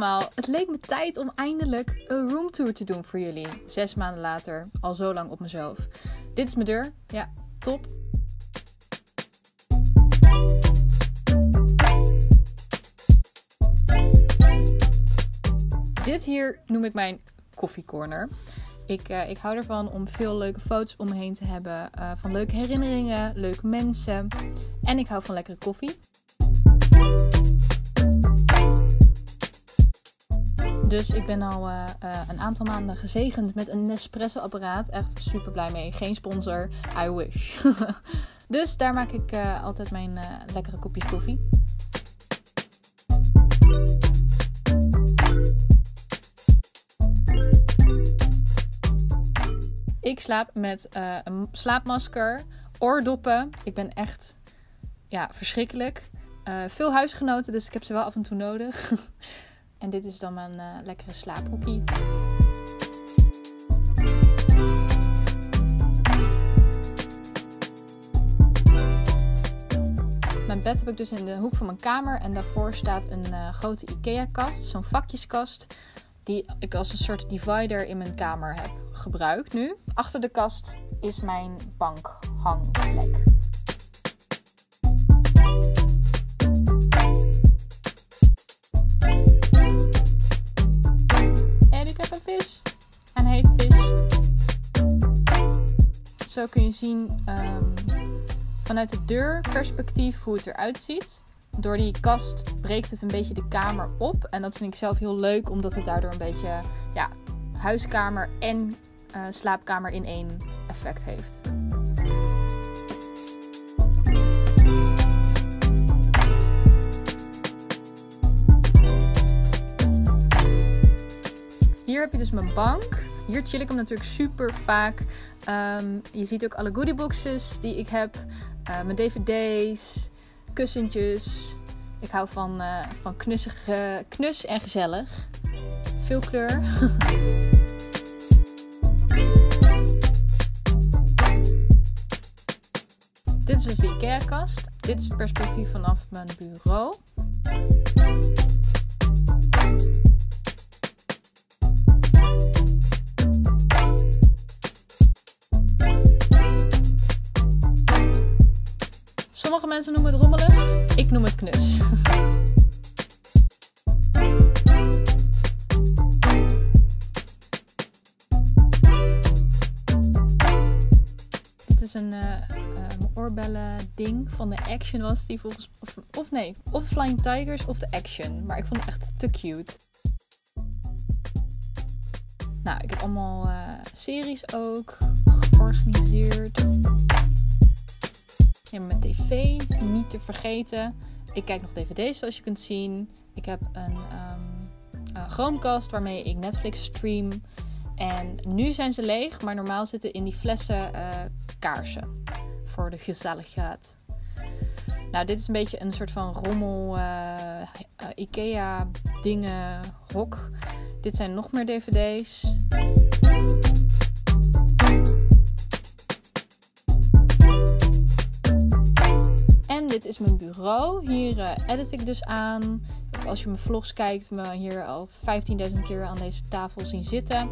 allemaal, het leek me tijd om eindelijk een roomtour te doen voor jullie. 6 maanden later, al zo lang op mezelf. Dit is mijn deur. Ja, top. Dit hier noem ik mijn koffiecorner. Ik hou ervan om veel leuke foto's om me heen te hebben. Van leuke herinneringen, leuke mensen. En ik hou van lekkere koffie. Dus ik ben al een aantal maanden gezegend met een Nespresso-apparaat. Echt super blij mee. Geen sponsor. I wish. Dus daar maak ik altijd mijn lekkere kopjes koffie. Ik slaap met een slaapmasker, oordoppen. Ik ben echt verschrikkelijk. Veel huisgenoten, dus ik heb ze wel af en toe nodig. En dit is dan mijn lekkere slaaphoekie. Mijn bed heb ik dus in de hoek van mijn kamer. En daarvoor staat een grote IKEA-kast. Zo'n vakjeskast. Die ik als een soort divider in mijn kamer heb gebruikt nu. Achter de kast is mijn bankhangplek. En ik heb een vis. Een heet vis. Zo kun je zien vanuit het deurperspectief hoe het eruit ziet. Door die kast breekt het een beetje de kamer op. En dat vind ik zelf heel leuk, omdat het daardoor een beetje huiskamer en slaapkamer in één effect heeft. Hier heb je dus mijn bank. Hier chill ik hem natuurlijk super vaak. Je ziet ook alle goodieboxes die ik heb. Mijn dvd's, kussentjes. Ik hou van knus en gezellig. Veel kleur. Dit is dus de IKEA-kast. Dit is het perspectief vanaf mijn bureau. Sommige mensen noemen het rommelig. Ik noem het knus. Dit is een oorbellen ding van de Action was die volgens... Of Flying Tigers of de Action. Maar ik vond het echt te cute. Nou, ik heb allemaal series ook georganiseerd. Ja, mijn tv, niet te vergeten. Ik kijk nog dvd's zoals je kunt zien. Ik heb een Chromecast waarmee ik Netflix stream. En nu zijn ze leeg, maar normaal zitten in die flessen kaarsen. Voor de gezelligheid. Nou, dit is een beetje een soort van rommel IKEA dingen hok. Dit zijn nog meer dvd's. Dit is mijn bureau. Hier edit ik dus aan. Als je mijn vlogs kijkt, me hier al 15.000 keer aan deze tafel zien zitten.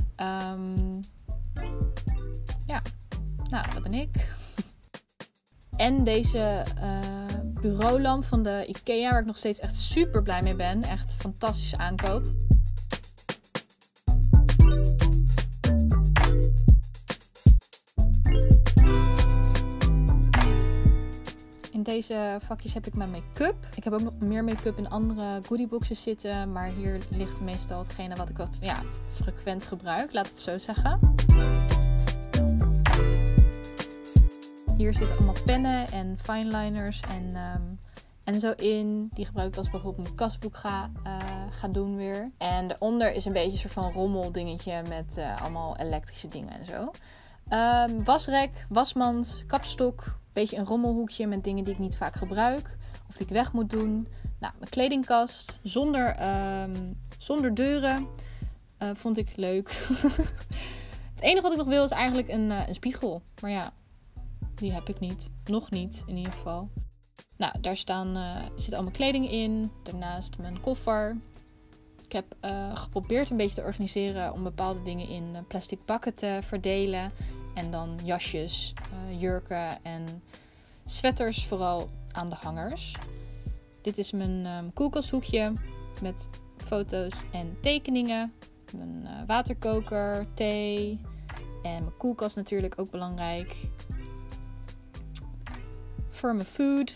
Dat ben ik. En deze bureaulamp van de IKEA, waar ik nog steeds echt super blij mee ben. Echt fantastische aankoop. In deze vakjes heb ik mijn make-up. Ik heb ook nog meer make-up in andere goodieboxes zitten. Maar hier ligt meestal hetgene wat ik wat frequent gebruik. Laat het zo zeggen. Hier zitten allemaal pennen en fineliners en zo in. Die gebruik ik als bijvoorbeeld mijn kasboek ga doen weer. En daaronder is een beetje een soort van rommeldingetje met allemaal elektrische dingen en zo. Wasrek, wasmand, kapstok. Beetje een rommelhoekje met dingen die ik niet vaak gebruik. Of die ik weg moet doen. Nou, mijn kledingkast. Zonder deuren. Vond ik leuk. Het enige wat ik nog wil is eigenlijk een spiegel. Maar ja, die heb ik niet. Nog niet in ieder geval. Nou, daar zit al mijn kleding in. Daarnaast mijn koffer. Ik heb geprobeerd een beetje te organiseren om bepaalde dingen in plastic bakken te verdelen. En dan jasjes, jurken en sweaters vooral aan de hangers. Dit is mijn koelkasthoekje met foto's en tekeningen. Mijn waterkoker, thee en mijn koelkast natuurlijk ook belangrijk. Voor mijn food.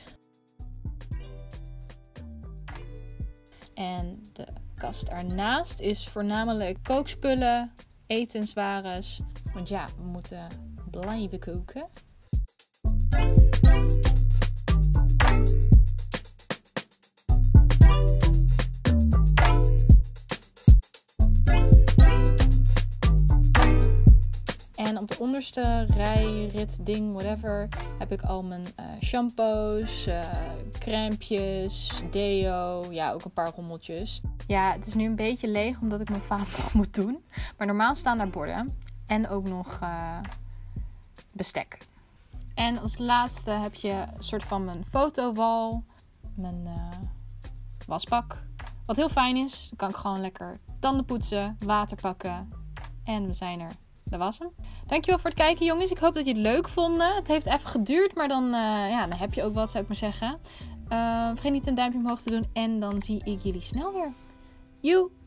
En de kast ernaast is voornamelijk kookspullen, etenswares. Want ja, we moeten blijven koken. En op de onderste rij, rit, ding, whatever, heb ik al mijn shampoos, crèmpjes, deo, ja, ook een paar rommeltjes. Ja, het is nu een beetje leeg omdat ik mijn vaat nog moet doen. Maar normaal staan daar borden en ook nog bestek. En als laatste heb je een soort van mijn fotowal, mijn wasbak. Wat heel fijn is, dan kan ik gewoon lekker tanden poetsen, water pakken en we zijn er. Dat was hem. Dankjewel voor het kijken, jongens. Ik hoop dat je het leuk vonden. Het heeft even geduurd, maar dan heb je ook wat, zou ik maar zeggen. Vergeet niet een duimpje omhoog te doen en dan zie ik jullie snel weer. Joe!